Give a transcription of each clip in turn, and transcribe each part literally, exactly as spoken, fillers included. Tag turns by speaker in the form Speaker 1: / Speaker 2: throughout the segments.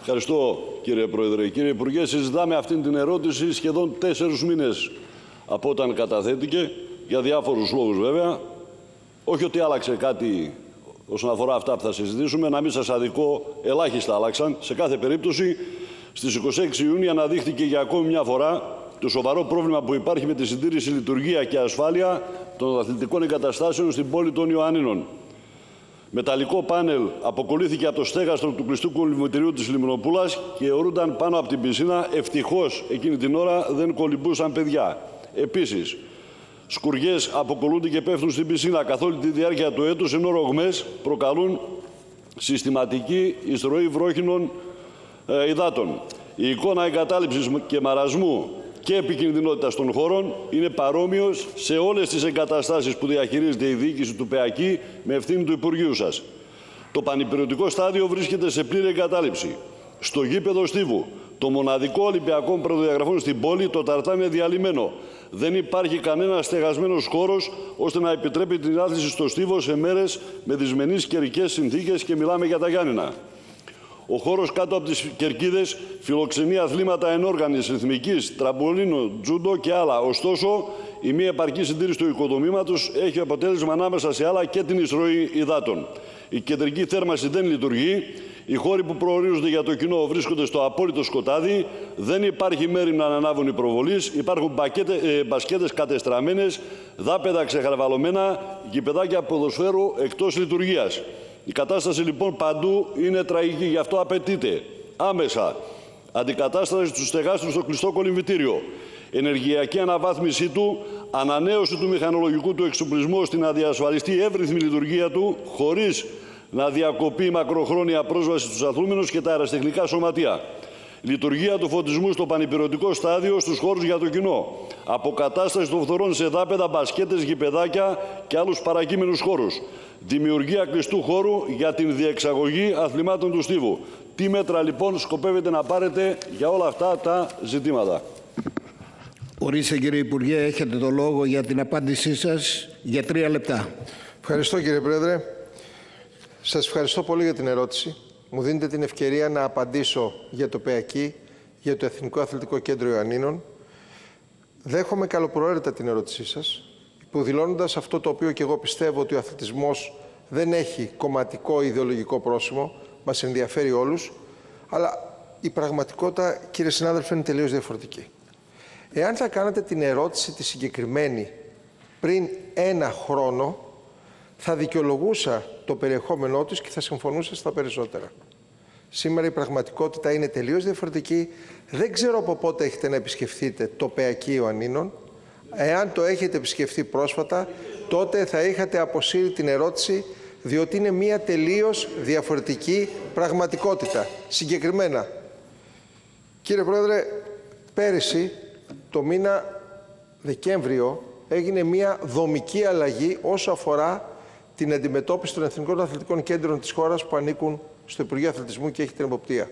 Speaker 1: Ευχαριστώ, κύριε Πρόεδρε. Κύριε Υπουργέ, συζητάμε αυτή την ερώτηση σχεδόν τέσσερους μήνες από όταν καταθέτηκε, για διάφορους λόγους βέβαια. Όχι ότι άλλαξε κάτι όσον αφορά αυτά που θα συζητήσουμε, να μην σας αδικώ, ελάχιστα άλλαξαν. Σε κάθε περίπτωση, στις είκοσι έξι Ιουνίου αναδείχθηκε για ακόμη μια φορά το σοβαρό πρόβλημα που υπάρχει με τη συντήρηση, λειτουργία και ασφάλεια των αθλητικών εγκαταστάσεων στην πόλη των Ιωαννίνων. Μεταλλικό πάνελ αποκολλήθηκε από το στέγαστρο του κλειστού κολυμβητηρίου της Λιμνοπούλας και αιωρούνταν πάνω από την πισίνα. Ευτυχώς εκείνη την ώρα δεν κολυμπούσαν παιδιά. Επίσης, σκουριές αποκολλούνται και πέφτουν στην πισίνα καθ' όλη τη διάρκεια του έτους, ενώ ρογμές προκαλούν συστηματική εισρωή βρόχινων ε, υδάτων. Η εικόνα εγκατάλειψης και μαρασμού και επικινδυνότητας των χώρων είναι παρόμοιος σε όλες τις εγκαταστάσεις που διαχειρίζεται η διοίκηση του ΠΕΑΚΙ με ευθύνη του Υπουργείου σας. Το πανυπηρωτικό στάδιο βρίσκεται σε πλήρη εγκατάλειψη. Στο γήπεδο Στίβου, το μοναδικό Ολυμπιακό προδιαγραφών στην πόλη, το ταρτάμι είναι διαλυμένο. Δεν υπάρχει κανένας στεγασμένος χώρος ώστε να επιτρέπει την άθληση στο Στίβο σε μέρες με δυσμενείς καιρικές συνθήκες και μιλάμε για τα Γιάννηνα. Ο χώρος κάτω από τις κερκίδες φιλοξενεί αθλήματα ενόργανης, ρυθμικής, τραμπολίνο, τζούντο και άλλα. Ωστόσο, η μη επαρκή συντήρηση του οικοδομήματος έχει αποτέλεσμα ανάμεσα σε άλλα και την εισρωή υδάτων. Η κεντρική θέρμανση δεν λειτουργεί. Οι χώροι που προορίζονται για το κοινό βρίσκονται στο απόλυτο σκοτάδι. Δεν υπάρχει μέρη να ανανάβουν οι προβολείς. Υπάρχουν ε, μπασκέτες κατεστραμμένες, δάπεδα ξεχαρβαλωμένα, γηπεδάκια ποδοσφαίρου εκτός λειτουργίας. Η κατάσταση λοιπόν παντού είναι τραγική, γι' αυτό απαιτείται άμεσα αντικατάσταση του στεγάστρου στο κλειστό κολυμβητήριο, ενεργειακή αναβάθμιση του, ανανέωση του μηχανολογικού του εξοπλισμού ώστε να διασφαλιστεί η εύρυθμη λειτουργία του, χωρίς να διακοπεί η μακροχρόνια πρόσβαση στους αθλούμενους και τα αεραστεχνικά σωματεία. Λειτουργία του φωτισμού στο πανυπηρωτικό στάδιο στους χώρους για το κοινό. Αποκατάσταση των φθορών σε δάπεδα, μπασκέτες, γηπεδάκια και άλλους παρακείμενους χώρους. Δημιουργία κλειστού χώρου για την διεξαγωγή αθλημάτων του Στίβου. Τι μέτρα λοιπόν σκοπεύετε να πάρετε για όλα αυτά τα ζητήματα?
Speaker 2: Ορίστε κύριε Υπουργέ, έχετε το λόγο για την απάντησή σας για τρία λεπτά.
Speaker 3: Ευχαριστώ κύριε Πρόεδρε. Σας ευχαριστώ πολύ για την ερώτηση. Μου δίνετε την ευκαιρία να απαντήσω για το ΠΕΑΚΙ, για το Εθνικό Αθλητικό Κέντρο Ιωαννίνων. Δέχομαι καλοπροαίρετα την ερώτησή σας, υποδηλώνοντας αυτό το οποίο και εγώ πιστεύω, ότι ο αθλητισμός δεν έχει κομματικό ιδεολογικό πρόσημο, μας ενδιαφέρει όλους, αλλά η πραγματικότητα, κύριε συνάδελφε, είναι τελείως διαφορετική. Εάν θα κάνατε την ερώτηση τη συγκεκριμένη πριν ένα χρόνο, θα δικαιολογούσα το περιεχόμενό της και θα συμφωνούσα στα περισσότερα. Σήμερα η πραγματικότητα είναι τελείως διαφορετική. Δεν ξέρω από πότε έχετε να επισκεφθείτε το ΠΕΑΚΙ Ιωαννίνων. Εάν το έχετε επισκεφθεί πρόσφατα, τότε θα είχατε αποσύρει την ερώτηση, διότι είναι μια τελείως διαφορετική πραγματικότητα. Συγκεκριμένα, κύριε Πρόεδρε, πέρυσι, το μήνα Δεκέμβριο, έγινε μια δομική αλλαγή όσο αφορά την αντιμετώπιση των εθνικών αθλητικών κέντρων της χώρας που ανήκουν στο Υπουργείο Αθλητισμού και έχει την εποπτεία.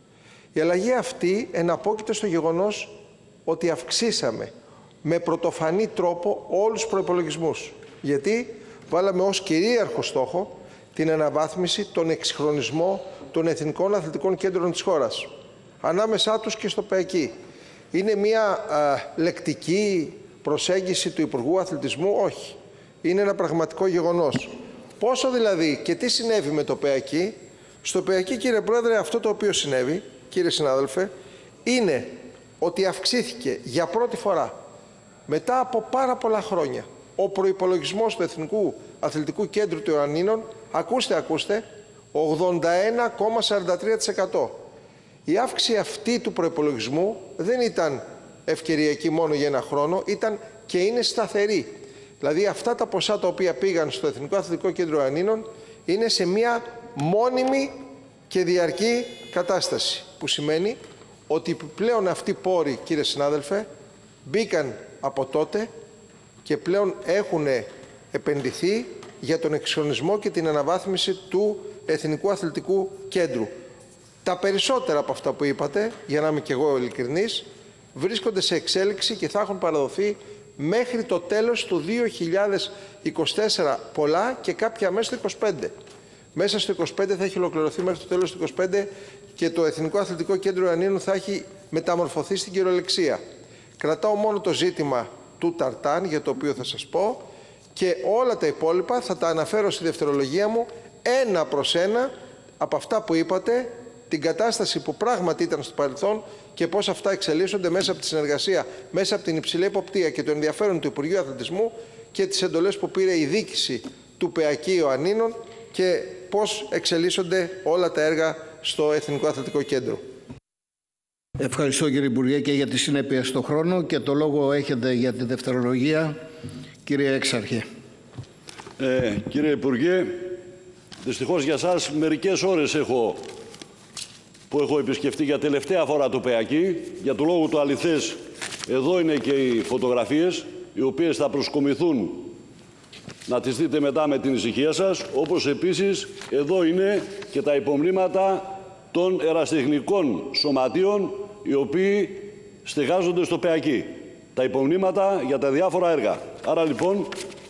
Speaker 3: Η αλλαγή αυτή εναπόκειται στο γεγονός ότι αυξήσαμε με πρωτοφανή τρόπο όλους τους προϋπολογισμούς. Γιατί βάλαμε ως κυρίαρχο στόχο την αναβάθμιση, τον εξυγχρονισμό των εθνικών αθλητικών κέντρων της χώρας. Ανάμεσά τους και στο ΠΕΑΚΙ. Είναι μια α, λεκτική προσέγγιση του Υπουργού Αθλητισμού? Όχι. Είναι ένα πραγματικό γεγονός. Πόσο δηλαδή και τι συνέβη με το ΠΕΑΚΙ? Στο ΠΕΑΚΙ, κύριε Πρόεδρε, αυτό το οποίο συνέβη, κύριε συνάδελφε, είναι ότι αυξήθηκε για πρώτη φορά μετά από πάρα πολλά χρόνια ο προϋπολογισμός του Εθνικού Αθλητικού Κέντρου του Ιωαννίνων, ακούστε, ακούστε, ογδόντα ένα κόμμα σαράντα τρία τοις εκατό. Η αύξηση αυτή του προϋπολογισμού δεν ήταν ευκαιριακή μόνο για ένα χρόνο, ήταν και είναι σταθερή. Δηλαδή αυτά τα ποσά τα οποία πήγαν στο Εθνικό Αθλητικό Κέντρο Ιωαννίνων είναι σε μια μόνιμη και διαρκή κατάσταση, που σημαίνει ότι πλέον αυτοί οι πόροι, κύριε συνάδελφε, μπήκαν από τότε και πλέον έχουν επενδυθεί για τον εξυγχρονισμό και την αναβάθμιση του Εθνικού Αθλητικού Κέντρου. Τα περισσότερα από αυτά που είπατε, για να είμαι και εγώ ειλικρινής, βρίσκονται σε εξέλιξη και θα έχουν παραδοθεί μέχρι το τέλος του δύο χιλιάδες είκοσι τέσσερα, πολλά και κάποια μέσα στο είκοσι πέντε. Μέσα στο είκοσι πέντε θα έχει ολοκληρωθεί μέχρι το τέλος του είκοσι πέντε και το Εθνικό Αθλητικό Κέντρο Ιωαννίνων θα έχει μεταμορφωθεί στην κυριολεξία. Κρατάω μόνο το ζήτημα του ταρτάν, για το οποίο θα σας πω, και όλα τα υπόλοιπα θα τα αναφέρω στη δευτερολογία μου ένα προς ένα από αυτά που είπατε, την κατάσταση που πράγματι ήταν στο παρελθόν και πώς αυτά εξελίσσονται μέσα από τη συνεργασία, μέσα από την υψηλή εποπτεία και το ενδιαφέρον του Υπουργείου Αθλητισμού και τις εντολές που πήρε η διοίκηση του ΠΕΑΚΙ Ιωαννίνων και πώς εξελίσσονται όλα τα έργα στο Εθνικό Αθλητικό Κέντρο.
Speaker 2: Ευχαριστώ κύριε Υπουργέ και για τη συνέπεια στο χρόνο, και το λόγο έχετε για τη δευτερολογία, κύριε Έξαρχε.
Speaker 1: Ε, κύριε Υπουργέ, δυστυχώς για σας μερικές ώρες έχω, που έχω επισκεφτεί για τελευταία φορά το ΠΕΑΚΙ. Για το λόγο του αληθές, εδώ είναι και οι φωτογραφίες, οι οποίες θα προσκομιθούν να τις δείτε μετά με την ησυχία σας, όπως επίσης εδώ είναι και τα υπομνήματα των ερασιτεχνικών σωματείων οι οποίοι στεγάζονται στο ΠΕΑΚΙ. Τα υπομνήματα για τα διάφορα έργα. Άρα λοιπόν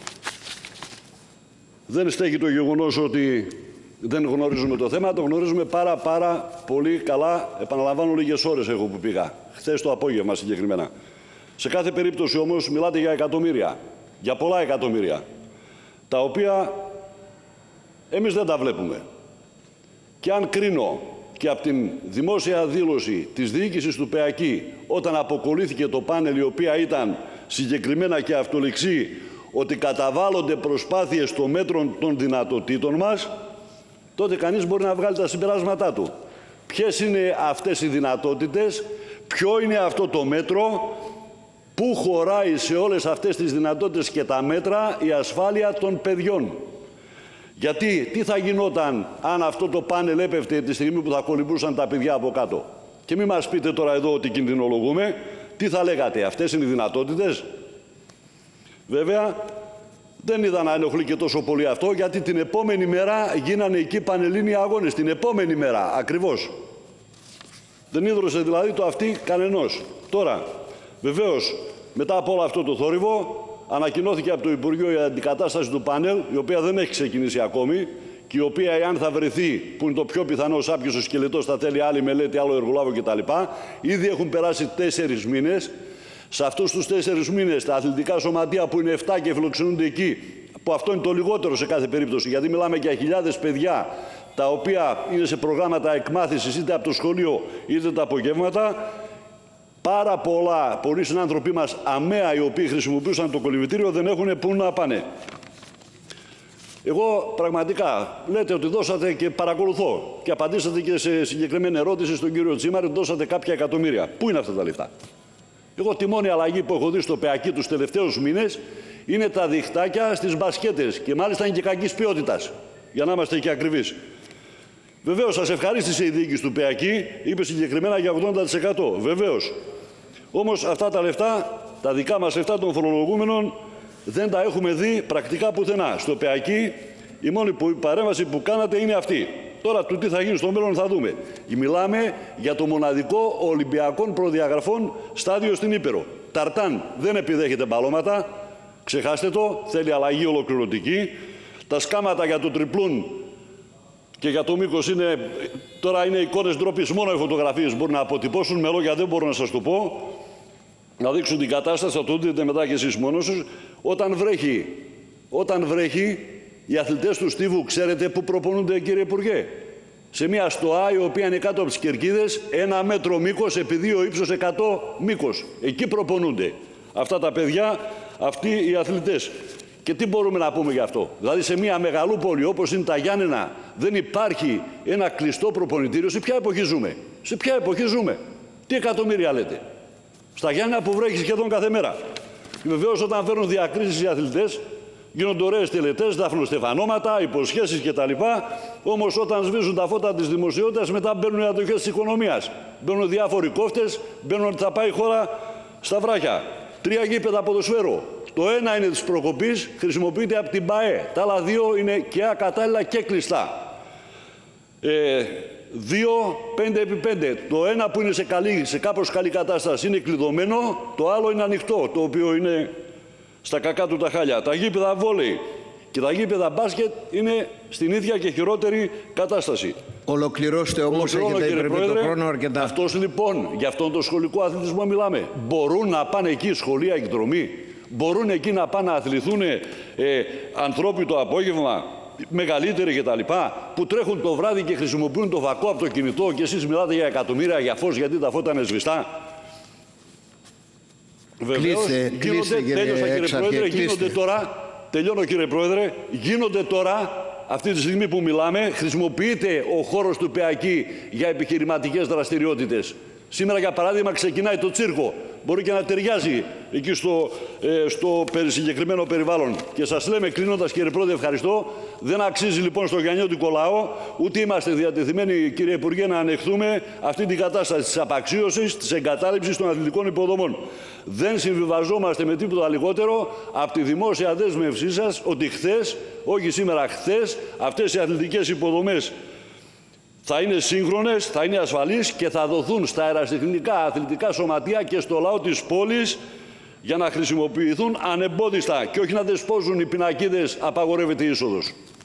Speaker 1: δεν στέκει το γεγονός ότι δεν γνωρίζουμε το θέμα, το γνωρίζουμε πάρα πάρα πολύ καλά. Επαναλαμβάνω, λίγες ώρες έχω που πήγα, χθες το απόγευμα συγκεκριμένα. Σε κάθε περίπτωση όμως μιλάτε για εκατομμύρια, για πολλά εκατομμύρια, τα οποία εμείς δεν τα βλέπουμε. Και αν κρίνω και από την δημόσια δήλωση της διοίκησης του ΠΕΑΚΙ, όταν αποκολλήθηκε το πάνελ, η οποία ήταν συγκεκριμένα και αυτολεξή ότι καταβάλλονται προσπάθειες στο μέτρο των δυνατοτήτων μας, τότε κανείς μπορεί να βγάλει τα συμπεράσματά του. Ποιες είναι αυτές οι δυνατότητες, ποιο είναι αυτό το μέτρο, πού χωράει σε όλες αυτές τις δυνατότητες και τα μέτρα η ασφάλεια των παιδιών. Γιατί τι θα γινόταν αν αυτό το πάνελ έπεφτε τη στιγμή που θα κολυμπούσαν τα παιδιά από κάτω? Και μην μας πείτε τώρα εδώ ότι κινδυνολογούμε. Τι θα λέγατε, αυτές είναι οι δυνατότητες? Βέβαια, δεν είδα να ενοχλεί και τόσο πολύ αυτό, γιατί την επόμενη μέρα γίνανε εκεί πανελλήνιοι αγώνες. Την επόμενη μέρα, ακριβώς. Δεν ίδρωσε δηλαδή το αυτή κανενός. Τώρα, βεβαίως, μετά από όλο αυτό το θόρυβο, ανακοινώθηκε από το Υπουργείο η αντικατάσταση του πάνελ, η οποία δεν έχει ξεκινήσει ακόμη και η οποία, εάν θα βρεθεί, που είναι το πιο πιθανό, σάπιος ο σκελετός, θα θέλει άλλη μελέτη, άλλο εργολάβο κτλ. Ήδη έχουν περάσει τέσσερις μήνες. Σε αυτούς τους τέσσερις μήνες τα αθλητικά σωματεία που είναι εφτά και φιλοξενούνται εκεί, που αυτό είναι το λιγότερο σε κάθε περίπτωση, γιατί μιλάμε για χιλιάδες παιδιά τα οποία είναι σε προγράμματα εκμάθησης είτε από το σχολείο είτε τα απογεύματα. Πάρα πολλά, πολλοί συνάνθρωποι μας αμαία, οι οποίοι χρησιμοποιούσαν το κολυμβητήριο, δεν έχουν πού να πάνε. Εγώ πραγματικά, λέτε ότι δώσατε, και παρακολουθώ, και απαντήσατε και σε συγκεκριμένη ερώτηση στον κύριο Τσίμαρη, ότι δώσατε κάποια εκατομμύρια. Πού είναι αυτά τα λεφτά? Εγώ τη μόνη αλλαγή που έχω δει στο ΠΕΑΚΙ τους τελευταίους μήνες είναι τα διχτάκια στις μπασκέτες, και μάλιστα είναι και κακής ποιότητας, για να είμαστε και ακριβείς. Βεβαίως, σας ευχαρίστησε η διοίκηση του ΠΕΑΚΙ, είπε συγκεκριμένα για ογδόντα τοις εκατό. Βεβαίως. Όμως αυτά τα λεφτά, τα δικά μας λεφτά των φορολογούμενων, δεν τα έχουμε δει πρακτικά πουθενά. Στο ΠΕΑΚΙ η μόνη παρέμβαση που κάνατε είναι αυτή. Τώρα του τι θα γίνει στο μέλλον θα δούμε. Μιλάμε για το μοναδικό Ολυμπιακών προδιαγραφών στάδιο στην Ήπειρο. Ταρτάν δεν επιδέχεται μπαλώματα, ξεχάστε το, θέλει αλλαγή ολοκληρωτική. Τα σκάματα για το τριπλούν και για το μήκος είναι, τώρα είναι εικόνες ντροπής, μόνο οι φωτογραφίες μπορούν να αποτυπώσουν, με λόγια δεν μπορώ να σας το πω, να δείξουν την κατάσταση, θα το δείτε μετά και εσείς μόνος σας. Όταν βρέχει, όταν βρέχει, οι αθλητές του Στίβου, ξέρετε πού προπονούνται, κύριε Υπουργέ? Σε μια στοά η οποία είναι κάτω από τις κερκίδες, ένα μέτρο μήκος επί δύο ύψος εκατό μήκος. Εκεί προπονούνται αυτά τα παιδιά, αυτοί οι αθλητές. Και τι μπορούμε να πούμε γι' αυτό? Δηλαδή σε μια μεγαλούπολη όπως είναι τα Γιάννενα δεν υπάρχει ένα κλειστό προπονητήριο? Σε ποια εποχή ζούμε? Σε ποια εποχή ζούμε? Τι εκατομμύρια λέτε? Στα Γιάννενα που βρέχει σχεδόν κάθε μέρα. Και βεβαίως όταν φέρνουν διακρίσεις οι αθλητές, γίνονται ωραίες τελετές, δαφνοστεφανώματα, υποσχέσεις κτλ. Όμως όταν σβήσουν τα φώτα της δημοσιότητας, μετά μπαίνουν οι αντοχές της οικονομίας. Μπαίνουν διάφοροι κόφτες, μπαίνουν ότι θα πάει η χώρα στα βράχια. Τρία γήπεδα ποδοσφαίρου. Το ένα είναι της προκοπής, χρησιμοποιείται από την ΠΑΕ. Τα άλλα δύο είναι και ακατάλληλα και κλειστά. Ε, δύο, πέντε επί πέντε. Το ένα που είναι σε, καλή, σε κάπως καλή κατάσταση είναι κλειδωμένο, το άλλο είναι ανοιχτό, το οποίο είναι στα κακά του τα χάλια. Τα γήπεδα βόλεϊ Και τα γήπεδα μπάσκετ είναι στην ίδια και χειρότερη κατάσταση.
Speaker 2: Ολοκληρώστε όμως, έχετε υπερβεί το χρόνο αρκετά.
Speaker 1: Αυτός λοιπόν, για αυτόν τον σχολικό αθλητισμό μιλάμε. Μπορούν να πάνε εκεί σχολεία εκδρομή, μπορούν εκεί να πάνε να αθληθούν ε, ανθρώποι το απόγευμα, μεγαλύτεροι κτλ. Που τρέχουν το βράδυ και χρησιμοποιούν το φακό από το κινητό και εσείς μιλάτε για εκατομμύρια για φως γιατί τα φώτα είναι σβηστά. Βεβαίως,
Speaker 2: κλείστε, κλείστε,
Speaker 1: γίνονται,
Speaker 2: κύριε
Speaker 1: τέλειωσα, κύριε
Speaker 2: Εξάρχε,
Speaker 1: Πρόεδρε,
Speaker 2: κλείστε.
Speaker 1: γίνονται τώρα, τελειώνω κύριε Πρόεδρε, γίνονται τώρα, αυτή τη στιγμή που μιλάμε, χρησιμοποιείται ο χώρος του ΠΕΑΚΙ για επιχειρηματικές δραστηριότητες. Σήμερα, για παράδειγμα, ξεκινάει το τσίρκο. Μπορεί και να ταιριάζει εκεί στο, ε, στο συγκεκριμένο περιβάλλον. Και σας λέμε, κλείνοντας, κύριε Πρόεδρε, ευχαριστώ. Δεν αξίζει λοιπόν στο γιαννιώτικο λαό, ούτε είμαστε διατεθειμένοι, κύριε Υπουργέ, να ανεχθούμε αυτή την κατάσταση της απαξίωσης, της εγκατάλειψης των αθλητικών υποδομών. Δεν συμβιβαζόμαστε με τίποτα λιγότερο από τη δημόσια δέσμευσή σας ότι χθες, όχι σήμερα, χθες, αυτές οι αθλητικές υποδομές θα είναι σύγχρονες, θα είναι ασφαλείς και θα δοθούν στα αεραστεχνικά αθλητικά σωματεία και στο λαό της πόλης για να χρησιμοποιηθούν ανεμπόδιστα και όχι να δεσπόζουν οι πινακίδες «Απαγορεύεται η είσοδος».